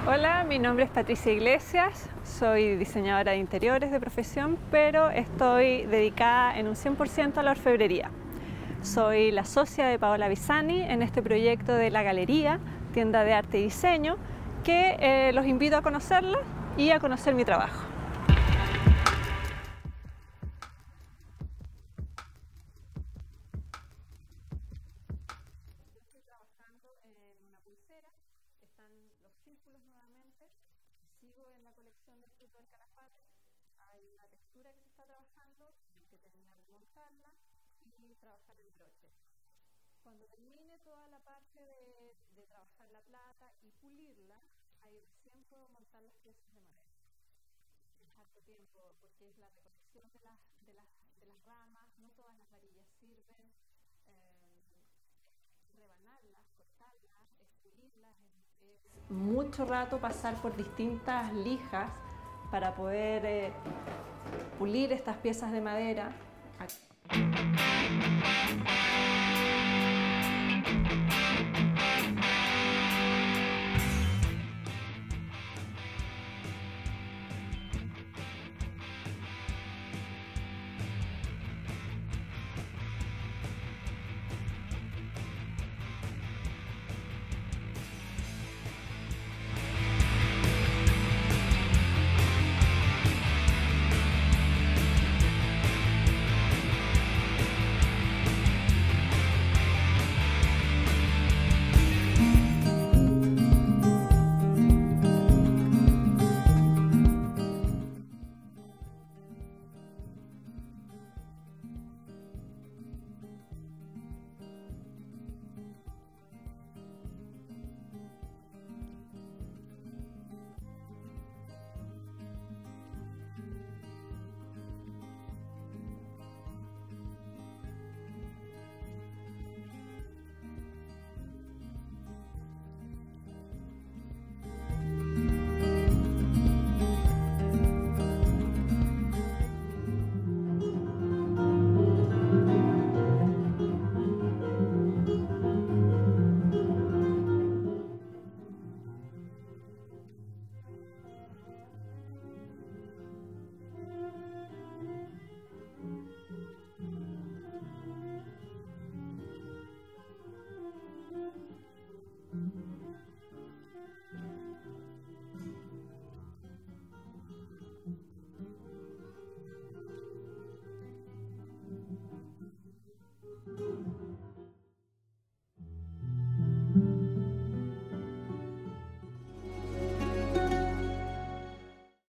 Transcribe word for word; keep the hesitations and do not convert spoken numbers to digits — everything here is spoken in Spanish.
Hola, mi nombre es Patricia Iglesias, soy diseñadora de interiores de profesión, pero estoy dedicada en un cien por ciento a la orfebrería. Soy la socia de Paola Bisani en este proyecto de La Galería, tienda de arte y diseño, que eh, los invito a conocerla y a conocer mi trabajo. Estoy trabajando en una pulsera, están los círculos nuevamente, sigo en la colección del fruto del calafate, hay una textura que se está trabajando, que terminar de montarla y trabajar el broche. Cuando termine toda la parte de, de trabajar la plata y pulirla, ahí recién puedo montar las piezas de madera. Es harto tiempo porque es la recolección de las, de las, de las ramas, no todas las varillas sirven, eh, rebanarlas, cortarlas, es pulirlas. Es, es mucho rato pasar por distintas lijas para poder eh, pulir estas piezas de madera.